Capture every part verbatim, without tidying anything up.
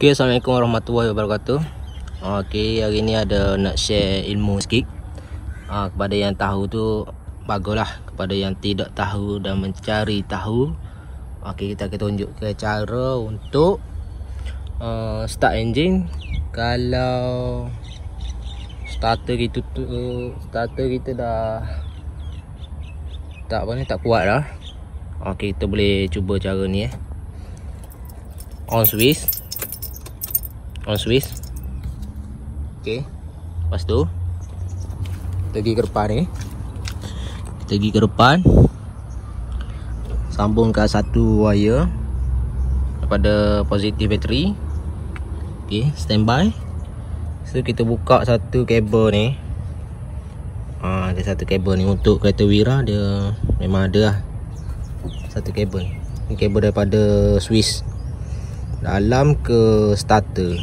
Okay, Assalamualaikum warahmatullahi wabarakatuh. Okay, hari ni ada nak share ilmu sikit. ha, Kepada yang tahu tu baguslah, kepada yang tidak tahu dan mencari tahu, okay, kita akan tunjuk ke cara untuk uh, start engine. Kalau starter kita tu starter kita dah tak apa ni, tak kuat dah. Okay, kita boleh cuba cara ni eh. On switch On switch Okay, lepas tu kita pergi ke depan ni. Kita pergi ke depan, sambungkan satu wire daripada positif bateri. Okay, standby. So kita buka satu kabel ni. ha, Ada satu kabel ni untuk kereta Wira, dia memang ada lah satu kabel. Ni kabel daripada switch dalam ke starter.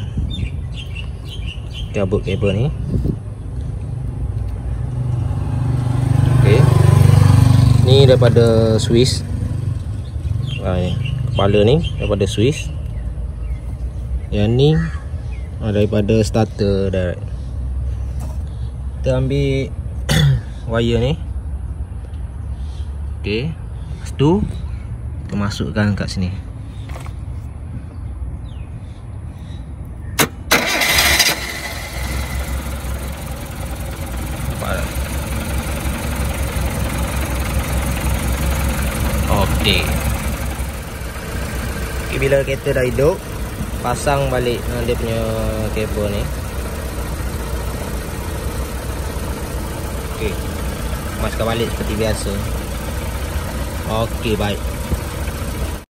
Cabut kabel ni. Okey. Ni daripada switch. Ha, ni kepala ni daripada switch. Yang ni ha, daripada starter direct. Kita ambil wire ni. Okey. Lepas tu kita masukkan kat sini. Okey. Okay, bila kereta dah hidup, pasang balik uh, dia punya kabel ni. Okey. Masukkan balik seperti biasa. Okey, baik.